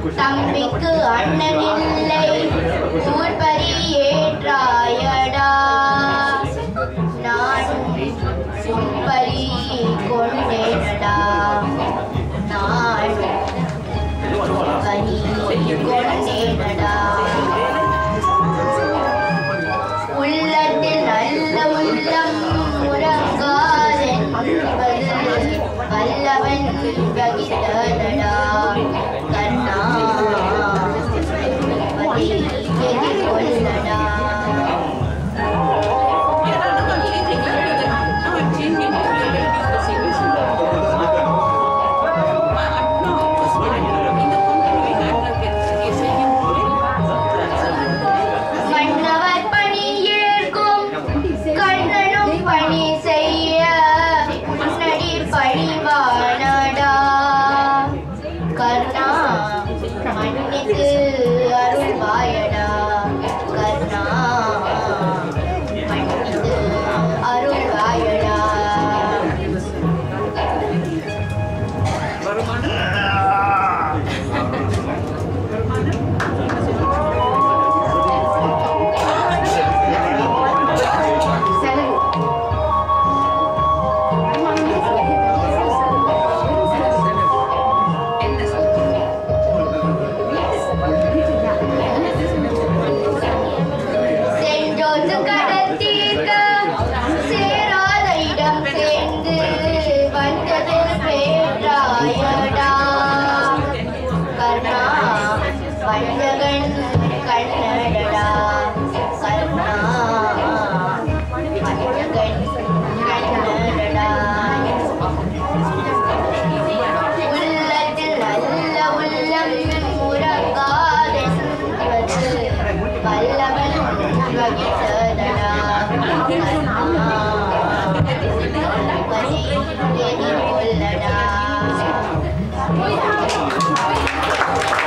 தம்பிக்கு அண்ணனில்லை ஊர்பரி ஏற்றாயடா நானும் உன்பரி கொண்டேனடா நானும் பரி கொண்டேனடா உள்ளத்தில் நல்ல உள்ளம் உறங்காதென்பது வல்லவன் வகித்ததடா கண்ணா எதிர்கொள்ளடா மண்ணிக்கு அருள்வாயடா கர்ணா மண்ணிக்கு அருள்வாயடா வஞ்சகன் கண்ணடடா கர்ணா வஞ்சகன் கண்ணடடா உள்ளத்தில் நல்ல உள்ளம் உறங்காதென்பது வல்லவன் வகித்ததடா கர்ணா எதிர்கொள்ளடா